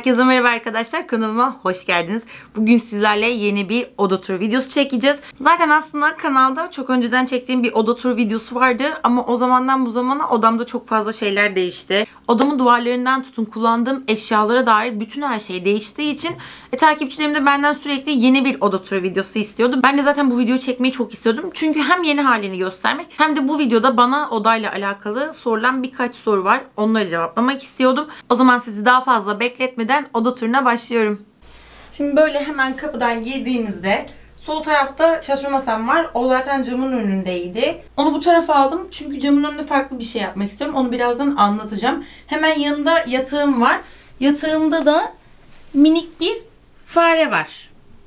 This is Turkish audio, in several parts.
Herkese merhaba arkadaşlar, kanalıma hoş geldiniz. Bugün sizlerle yeni bir oda turu videosu çekeceğiz. Zaten aslında kanalda çok önceden çektiğim bir oda turu videosu vardı. Ama o zamandan bu zamana odamda çok fazla şeyler değişti. Odamın duvarlarından tutun kullandığım eşyalara dair bütün her şey değiştiği için takipçilerim de benden sürekli yeni bir oda turu videosu istiyordu. Ben de zaten bu videoyu çekmeyi çok istiyordum. Çünkü hem yeni halini göstermek hem de bu videoda bana odayla alakalı sorulan birkaç soru var. Onları cevaplamak istiyordum. O zaman sizi daha fazla bekletmeden oda turuna başlıyorum. Şimdi böyle hemen kapıdan girdiğimizde sol tarafta çalışma masam var. O zaten camın önündeydi. Onu bu tarafa aldım. Çünkü camın önünde farklı bir şey yapmak istiyorum. Onu birazdan anlatacağım. Hemen yanında yatağım var. Yatağımda da minik bir fare var.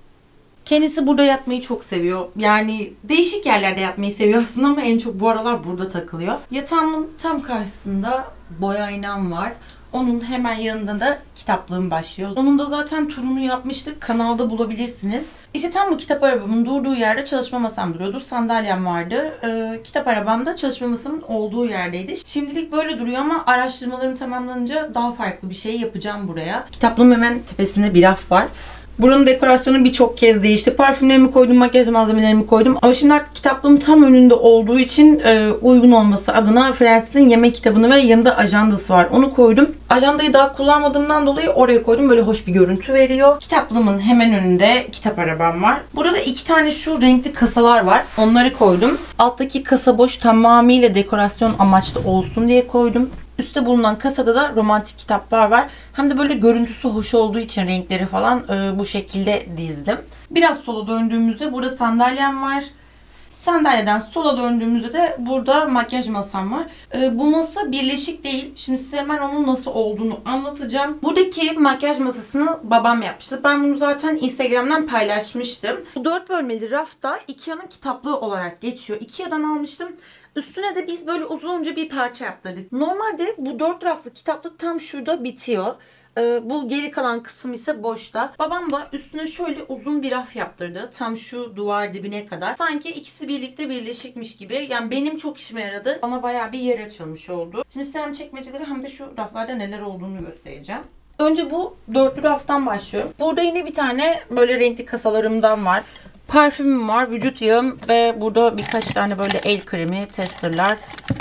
Kendisi burada yatmayı çok seviyor. Yani değişik yerlerde yatmayı seviyor aslında ama en çok bu aralar burada takılıyor. Yatağımın tam karşısında boya aynam var. Onun hemen yanında da kitaplığım başlıyor. Onun da zaten turunu yapmıştık. Kanalda bulabilirsiniz. İşte tam bu kitap arabamın durduğu yerde çalışma masam duruyordu. Sandalyem vardı. Kitap arabam da çalışma masamın olduğu yerdeydi. Şimdilik böyle duruyor ama araştırmalarım tamamlanınca daha farklı bir şey yapacağım buraya. Kitaplığım hemen tepesinde bir raf var. Buranın dekorasyonu birçok kez değişti. Parfümlerimi koydum, makyaj malzemelerimi koydum. Ama şimdi artık kitaplığım tam önünde olduğu için uygun olması adına Friends'in yemek kitabını ve yanında ajandası var. Onu koydum. Ajandayı daha kullanmadığımdan dolayı oraya koydum. Böyle hoş bir görüntü veriyor. Kitaplığımın hemen önünde kitap arabam var. Burada iki tane şu renkli kasalar var. Onları koydum. Alttaki kasa boş, tamamıyla dekorasyon amaçlı olsun diye koydum. Üstte bulunan kasada da romantik kitaplar var. Hem de böyle görüntüsü hoş olduğu için renkleri falan bu şekilde dizdim. Biraz sola döndüğümüzde burada sandalyem var. Sandalyeden sola döndüğümüzde de burada makyaj masam var. Bu masa birleşik değil. Şimdi size hemen onun nasıl olduğunu anlatacağım. Buradaki makyaj masasını babam yapmıştı. Ben bunu zaten Instagram'dan paylaşmıştım. Bu 4 bölmeli rafta Ikea'nın kitaplığı olarak geçiyor. Ikea'dan almıştım. Üstüne de biz böyle uzunca bir parça yaptırdık. Normalde bu 4 raflı kitaplık tam şurada bitiyor. Bu geri kalan kısım ise boşta. Babam da üstüne şöyle uzun bir raf yaptırdı. Tam şu duvar dibine kadar. Sanki ikisi birlikte birleşikmiş gibi. Yani benim çok işime yaradı. Bana bayağı bir yer açılmış oldu. Şimdi size hem çekmeceleri hem de şu raflarda neler olduğunu göstereceğim. Önce bu dörtlü raftan başlıyorum. Burada yine bir tane böyle renkli kasalarımdan var. Parfümüm var, vücut yağım ve burada birkaç tane böyle el kremi, testerlar,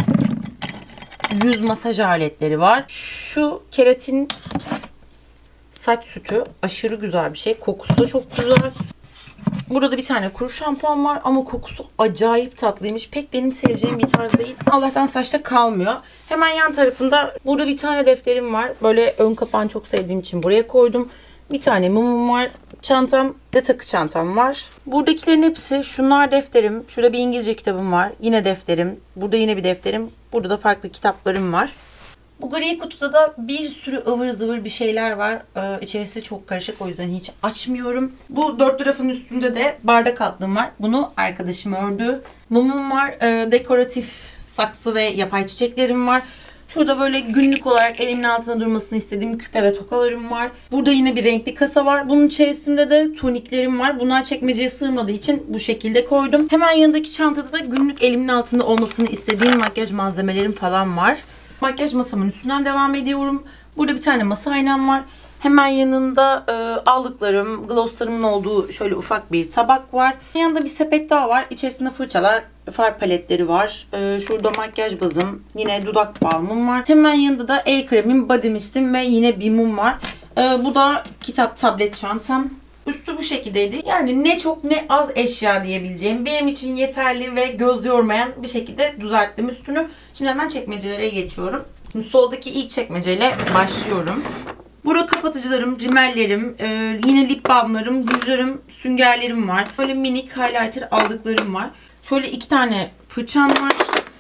yüz masaj aletleri var. Şu keratin saç sütü aşırı güzel bir şey. Kokusu da çok güzel. Burada bir tane kuru şampuan var ama kokusu acayip tatlıymış. Pek benim seveceğim bir tarz değil. Allah'tan saçta kalmıyor. Hemen yan tarafında burada bir tane defterim var. Böyle ön kapağını çok sevdiğim için buraya koydum. Bir tane mumum var. Çantam ve takı çantam var. Buradakilerin hepsi, şunlar defterim. Şurada bir İngilizce kitabım var. Yine defterim. Burada yine bir defterim. Burada da farklı kitaplarım var. Bu gri kutuda da bir sürü ıvır zıvır bir şeyler var. İçerisi çok karışık, o yüzden hiç açmıyorum. Bu 4 rafın üstünde de bardak altlığım var. Bunu arkadaşım ördü. Mumum var. Dekoratif saksı ve yapay çiçeklerim var. Şurada böyle günlük olarak elimin altında durmasını istediğim küpe ve tokalarım var. Burada yine bir renkli kasa var. Bunun içerisinde de tuniklerim var. Bunlar çekmeceye sığmadığı için bu şekilde koydum. Hemen yanındaki çantada da günlük elimin altında olmasını istediğim makyaj malzemelerim falan var. Makyaj masamın üstünden devam ediyorum. Burada bir tane masa aynam var. Hemen yanında aldıklarım, glosslarımın olduğu şöyle ufak bir tabak var. Yanında bir sepet daha var. İçerisinde fırçalar, far paletleri var. Şurada makyaj bazım, yine dudak balmım var. Hemen yanında da el kremim, body mistim ve yine bir mum var. Bu da kitap, tablet çantam. Üstü bu şekildeydi. Yani ne çok ne az eşya diyebileceğim, benim için yeterli ve göz yormayan bir şekilde düzelttim üstünü. Şimdi hemen çekmecelere geçiyorum. Şimdi soldaki ilk çekmeceyle başlıyorum. Burada kapatıcılarım, rimellerim, yine lip balmlarım, rujlarım, süngerlerim var. Böyle minik highlighter aldıklarım var. Şöyle 2 tane fırçam var.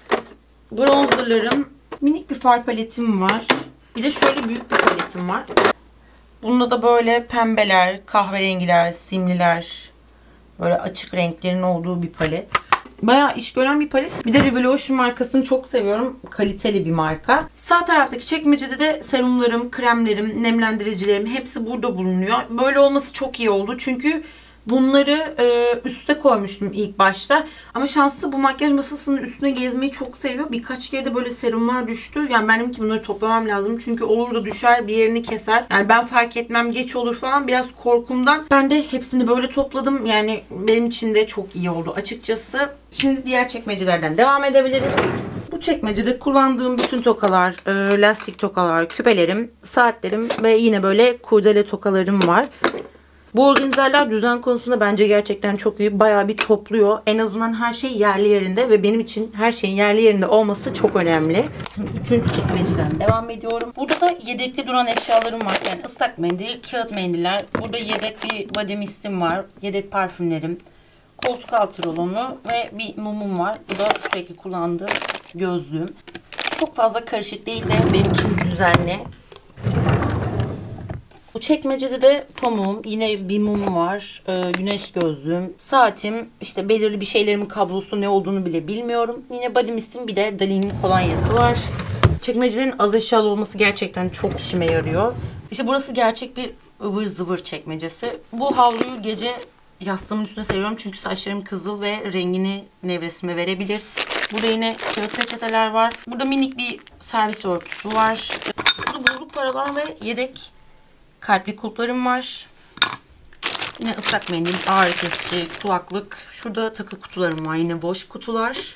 Bronzerlarım, minik bir far paletim var. Bir de şöyle büyük bir paletim var. Bunda da böyle pembeler, kahverengiler, simliler, böyle açık renklerin olduğu bir palet. Bayağı iş gören bir palet. Bir de Revolution markasını çok seviyorum. Kaliteli bir marka. Sağ taraftaki çekmecede de serumlarım, kremlerim, nemlendiricilerim hepsi burada bulunuyor. Böyle olması çok iyi oldu. Çünkü Bunları üste koymuştum ilk başta. Ama şanslı bu makyaj masasının üstüne gezmeyi çok seviyor. Birkaç kere de böyle serumlar düştü. Yani benim ki bunları toplamam lazım. Çünkü olur da düşer, bir yerini keser. Yani ben fark etmem, geç olur falan. Biraz korkumdan ben de hepsini böyle topladım. Yani benim için de çok iyi oldu açıkçası. Şimdi diğer çekmecelerden devam edebiliriz. Bu çekmecede kullandığım bütün tokalar, lastik tokalar, küpelerim, saatlerim ve yine böyle kurdele tokalarım var. Bu organizerler düzen konusunda bence gerçekten çok iyi. Bayağı bir topluyor. En azından her şey yerli yerinde ve benim için her şeyin yerli yerinde olması çok önemli. Şimdi 3. çekmeceden devam ediyorum. Burada da yedekli duran eşyalarım var. Yani ıslak mendil, kağıt mendiller. Burada yedek bir body mistim var. Yedek parfümlerim. Koltuk altı rolonu ve bir mumum var. Bu da sürekli kullandığım gözlüğüm. Çok fazla karışık değil ve benim için düzenli. Bu çekmecede de pamuğum, yine bir mum var, güneş gözlüğüm, saatim, işte belirli bir şeylerimin kablosu ne olduğunu bile bilmiyorum. Yine body mistim, bir de Dali'nin kolonyası var. Çekmecelerin az eşyalı olması gerçekten çok işime yarıyor. İşte burası gerçek bir ıvır zıvır çekmecesi. Bu havluyu gece yastığımın üstüne seviyorum çünkü saçlarım kızıl ve rengini nevresime verebilir. Burada yine kağıt peçeteler var. Burada minik bir servis örtüsü var. Burada bozuk paralar ve yedek kalpli kulplarım var. Yine ıslak mendil, ağrı kesici, kulaklık. Şurada takı kutularım var. Yine boş kutular.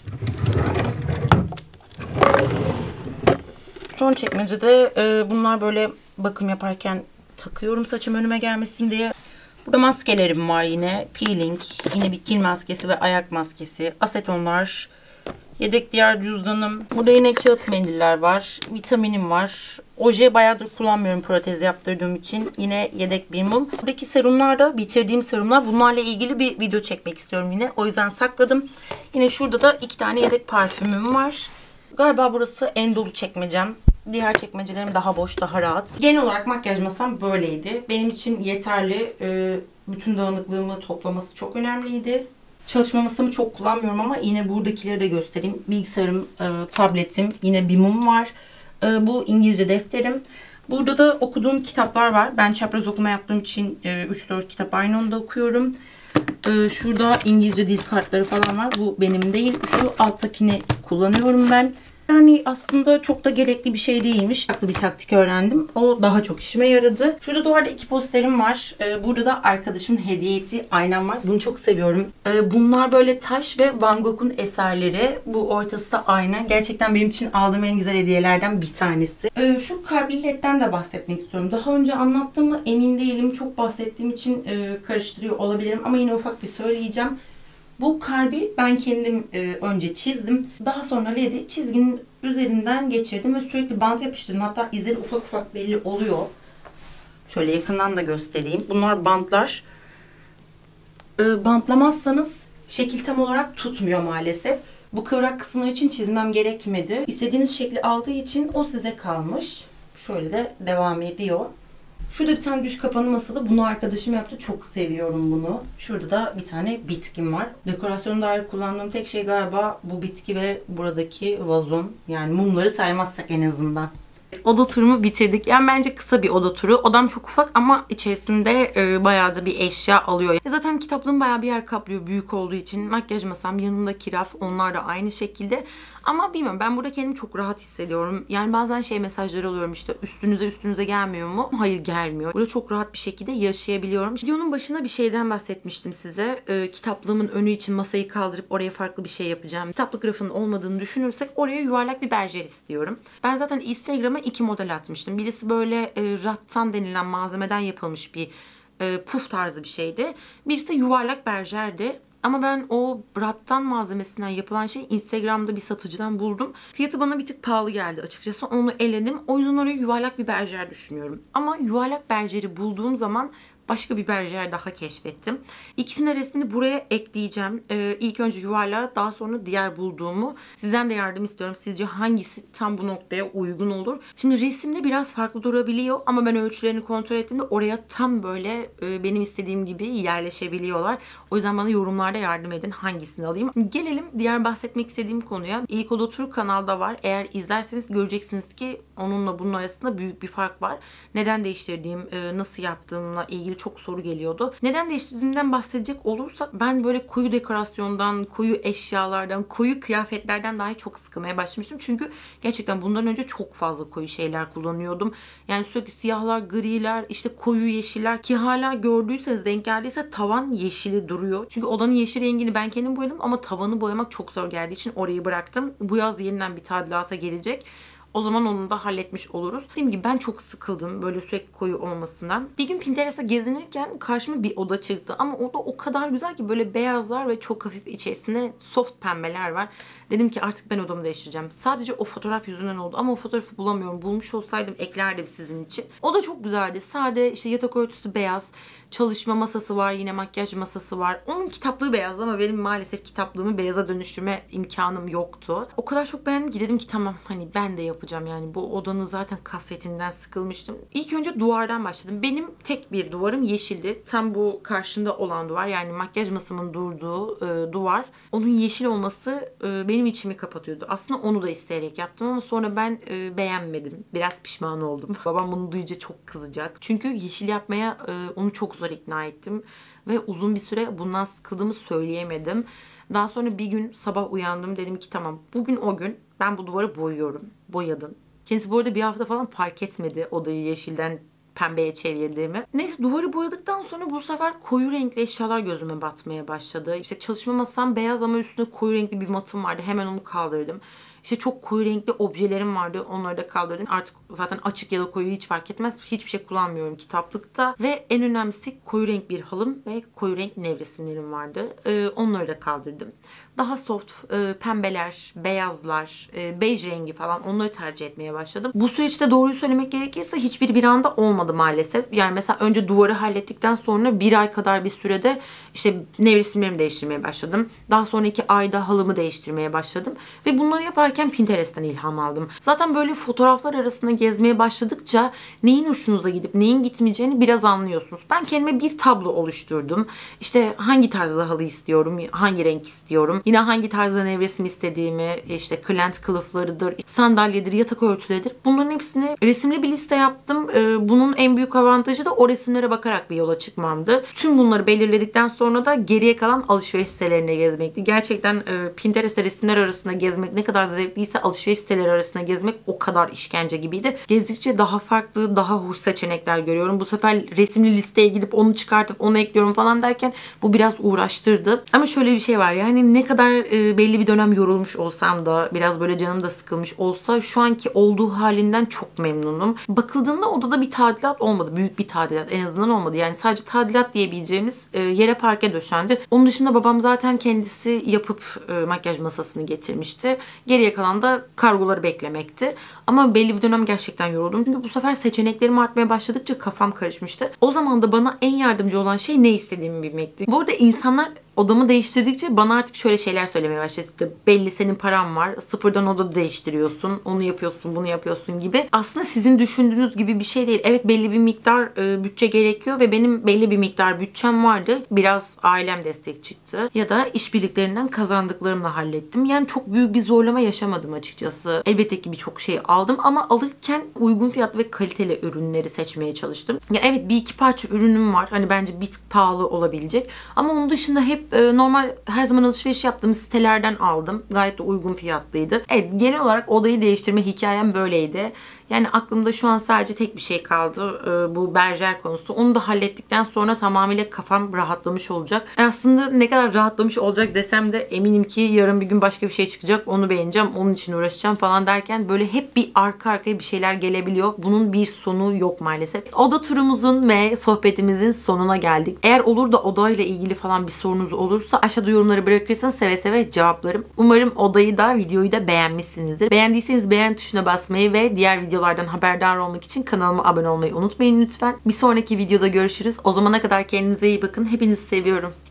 Son çekmecede bunlar böyle bakım yaparken takıyorum saçım önüme gelmesin diye. Burada maskelerim var yine. Peeling, yine bir kil maskesi ve ayak maskesi. Asetonlar. Yedek diğer cüzdanım. Burada yine kağıt mendiller var. Vitaminim var. Oje bayağıdır kullanmıyorum protez yaptırdığım için. Yine yedek bir mum. Buradaki serumlar da bitirdiğim serumlar. Bunlarla ilgili bir video çekmek istiyorum yine. O yüzden sakladım. Yine şurada da 2 tane yedek parfümüm var. Galiba burası en dolu çekmecem. Diğer çekmecelerim daha boş, daha rahat. Genel olarak makyaj masam böyleydi. Benim için yeterli. Bütün dağınıklığımı toplaması çok önemliydi. Çalışma masamı çok kullanmıyorum ama yine buradakileri de göstereyim. Bilgisayarım, tabletim, yine bir mum var. Bu İngilizce defterim. Burada da okuduğum kitaplar var. Ben çapraz okuma yaptığım için 3-4 kitap aynı anda okuyorum. Şurada İngilizce dil kartları falan var. Bu benim değil. Şu alttakini kullanıyorum ben. Yani aslında çok da gerekli bir şey değilmiş. Farklı bir taktik öğrendim. O daha çok işime yaradı. Şurada duvarda 2 posterim var. Burada da arkadaşımın hediye ettiği aynam var. Bunu çok seviyorum. Bunlar böyle taş ve Van Gogh'un eserleri. Bu ortası da ayna. Gerçekten benim için aldığım en güzel hediyelerden bir tanesi. Şu kalpli ledden de bahsetmek istiyorum. Daha önce anlattım mı emin değilim. Çok bahsettiğim için karıştırıyor olabilirim. Ama yine ufak bir söyleyeceğim. Bu kalbi ben kendim önce çizdim. Daha sonra ledi çizginin üzerinden geçirdim ve sürekli bant yapıştırdım. Hatta izleri ufak ufak belli oluyor. Şöyle yakından da göstereyim. Bunlar bantlar. Bantlamazsanız şekil tam olarak tutmuyor maalesef. Bu kıvrak kısımlar için çizmem gerekmedi. İstediğiniz şekli aldığı için o size kalmış. Şöyle de devam ediyor. Şurada bir tane düş kapanı masalı. Bunu arkadaşım yaptı. Çok seviyorum bunu. Şurada da bir tane bitkim var. Dekorasyona dair kullandığım tek şey galiba bu bitki ve buradaki vazon. Yani mumları saymazsak en azından. Oda turumu bitirdik. Yani bence kısa bir oda turu. Odam çok ufak ama içerisinde bayağı da bir eşya alıyor. Zaten kitaplığım bayağı bir yer kaplıyor büyük olduğu için. Makyaj masam, yanındaki raf, onlar da aynı şekilde. Ama bilmiyorum, ben burada kendimi çok rahat hissediyorum. Yani bazen şey mesajları alıyorum, işte üstünüze gelmiyor mu? Hayır, gelmiyor. Burada çok rahat bir şekilde yaşayabiliyorum. Videonun başında bir şeyden bahsetmiştim size. Kitaplığımın önü için masayı kaldırıp oraya farklı bir şey yapacağım. Kitaplık rafının olmadığını düşünürsek oraya yuvarlak bir berjer istiyorum. Ben zaten Instagram'a 2 model atmıştım. Birisi böyle rattan denilen malzemeden yapılmış bir puf tarzı bir şeydi. Birisi de yuvarlak berjerdi. Ama ben o rattan malzemesinden yapılan şeyi Instagram'da bir satıcıdan buldum. Fiyatı bana bir tık pahalı geldi açıkçası. Onu eledim. O yüzden oraya yuvarlak bir berjer düşünüyorum. Ama yuvarlak berjeri bulduğum zaman başka bir berjer daha keşfettim. İkisinin resmini buraya ekleyeceğim. İlk önce yuvarlağı, daha sonra diğer bulduğumu. Sizden de yardım istiyorum. Sizce hangisi tam bu noktaya uygun olur? Şimdi resimde biraz farklı durabiliyor ama ben ölçülerini kontrol ettiğimde oraya tam böyle benim istediğim gibi yerleşebiliyorlar. O yüzden bana yorumlarda yardım edin, hangisini alayım. Gelelim diğer bahsetmek istediğim konuya. İlk Oda Turu kanalda var. Eğer izlerseniz göreceksiniz ki onunla bunun arasında büyük bir fark var. Neden değiştirdiğim, nasıl yaptığımla ilgili ilgili çok soru geliyordu. Neden değiştirdiğimden bahsedecek olursak ben böyle koyu dekorasyondan, koyu eşyalardan, koyu kıyafetlerden dahi çok sıkılmaya başlamıştım. Çünkü gerçekten bundan önce çok fazla koyu şeyler kullanıyordum. Yani sürekli siyahlar, griler, işte koyu yeşiller ki hala gördüyseniz, denk geldiyse tavan yeşili duruyor. Çünkü odanın yeşil rengini ben kendim boyadım ama tavanı boyamak çok zor geldiği için orayı bıraktım. Bu yaz yeniden bir tadilata gelecek. O zaman onu da halletmiş oluruz. Dediğim gibi ben çok sıkıldım böyle sürekli koyu olmasından. Bir gün Pinterest'te gezinirken karşıma bir oda çıktı. Ama oda o kadar güzel ki böyle beyazlar ve çok hafif içerisinde soft pembeler var. Dedim ki artık ben odamı değiştireceğim. Sadece o fotoğraf yüzünden oldu ama o fotoğrafı bulamıyorum. Bulmuş olsaydım eklerdim sizin için. O da çok güzeldi. Sade işte yatak örtüsü beyaz. Çalışma masası var, yine makyaj masası var. Onun kitaplığı beyaz ama benim maalesef kitaplığımı beyaza dönüştürme imkanım yoktu. O kadar çok beğendim ki dedim ki tamam hani ben de yapacağım yani. Bu odanın zaten kasvetinden sıkılmıştım. İlk önce duvardan başladım. Benim tek bir duvarım yeşildi. Tam bu karşımda olan duvar, yani makyaj masamın durduğu duvar. Onun yeşil olması benim içimi kapatıyordu. Aslında onu da isteyerek yaptım ama sonra ben beğenmedim. Biraz pişman oldum. Babam bunu duyunca çok kızacak. Çünkü yeşil yapmaya onu çok zor ikna ettim. Ve uzun bir süre bundan sıkıldığımı söyleyemedim. Daha sonra bir gün sabah uyandım. Dedim ki tamam bugün o gün ben bu duvarı boyuyorum. Boyadım. Kendisi bu arada bir hafta falan fark etmedi odayı yeşilden pembeye çevirdiğimi. Neyse duvarı boyadıktan sonra bu sefer koyu renkli eşyalar gözüme batmaya başladı. İşte çalışma masam beyaz ama üstünde koyu renkli bir matım vardı. Hemen onu kaldırdım. İşte çok koyu renkli objelerim vardı. Onları da kaldırdım. Artık zaten açık ya da koyu hiç fark etmez. Hiçbir şey kullanmıyorum kitaplıkta. Ve en önemlisi koyu renk bir halım ve koyu renk nevresimlerim vardı. Onları da kaldırdım. Daha soft pembeler, beyazlar, bej rengi falan onları tercih etmeye başladım. Bu süreçte doğruyu söylemek gerekirse hiçbir bir anda olmadı maalesef. Yani mesela önce duvarı hallettikten sonra bir ay kadar bir sürede işte nevresimlerimi değiştirmeye başladım. Daha sonra 2 ayda halımı değiştirmeye başladım. Ve bunları yaparken Pinterest'ten ilham aldım. Zaten böyle fotoğraflar arasında gezmeye başladıkça neyin hoşunuza gidip neyin gitmeyeceğini biraz anlıyorsunuz. Ben kendime bir tablo oluşturdum. İşte hangi tarzda halı istiyorum, hangi renk istiyorum. Yine hangi tarzda nevresim istediğimi, işte kılent kılıflarıdır, sandalyedir, yatak örtüleridir. Bunların hepsini resimli bir liste yaptım. Bunun en büyük avantajı da o resimlere bakarak bir yola çıkmamdı. Tüm bunları belirledikten sonra da geriye kalan alışveriş sitelerine gezmekti. Gerçekten Pinterest'te resimler arasında gezmek ne kadar zevkliyse alışveriş siteleri arasında gezmek o kadar işkence gibiydi. Gezdikçe daha farklı, daha hoş seçenekler görüyorum. Bu sefer resimli listeye gidip onu çıkartıp onu ekliyorum falan derken bu biraz uğraştırdı. Ama şöyle bir şey var, yani ne kadar belli bir dönem yorulmuş olsam da biraz böyle canım da sıkılmış olsa şu anki olduğu halinden çok memnunum. Bakıldığında odada bir tadilat olmadı. Büyük bir tadilat en azından olmadı. Yani sadece tadilat diyebileceğimiz yere parke döşendi. Onun dışında babam zaten kendisi yapıp makyaj masasını getirmişti. Geriye kalan da kargoları beklemekti. Ama belli bir dönem gerçekten yoruldum. Çünkü bu sefer seçeneklerim artmaya başladıkça kafam karışmıştı. O zaman da bana en yardımcı olan şey ne istediğimi bilmekti. Bu arada insanlar odamı değiştirdikçe bana artık şöyle şeyler söylemeye başladı. İşte belli senin paran var. Sıfırdan oda değiştiriyorsun. Onu yapıyorsun, bunu yapıyorsun gibi. Aslında sizin düşündüğünüz gibi bir şey değil. Evet belli bir miktar bütçe gerekiyor ve benim belli bir miktar bütçem vardı. Biraz ailem destek çıktı. Ya da işbirliklerinden kazandıklarımla hallettim. Yani çok büyük bir zorlama yaşamadım açıkçası. Elbette ki birçok şey aldım ama alırken uygun fiyatlı ve kaliteli ürünleri seçmeye çalıştım. Ya evet bir iki parça ürünüm var. Hani bence bir tık pahalı olabilecek. Ama onun dışında hep normal her zaman alışveriş yaptığım sitelerden aldım. Gayet de uygun fiyatlıydı. Evet genel olarak odayı değiştirme hikayem böyleydi. Yani aklımda şu an sadece tek bir şey kaldı. Bu berjer konusu. Onu da hallettikten sonra tamamıyla kafam rahatlamış olacak. Aslında ne kadar rahatlamış olacak desem de eminim ki yarın bir gün başka bir şey çıkacak. Onu beğeneceğim. Onun için uğraşacağım falan derken böyle hep bir arka arkaya bir şeyler gelebiliyor. Bunun bir sonu yok maalesef. Oda turumuzun ve sohbetimizin sonuna geldik. Eğer olur da odayla ilgili falan bir sorunuz olursa aşağıda yorumları bırakırsanız seve seve cevaplarım. Umarım odayı da videoyu da beğenmişsinizdir. Beğendiyseniz beğen tuşuna basmayı ve diğer videolardan haberdar olmak için kanalıma abone olmayı unutmayın lütfen. Bir sonraki videoda görüşürüz. O zamana kadar kendinize iyi bakın. Hepinizi seviyorum.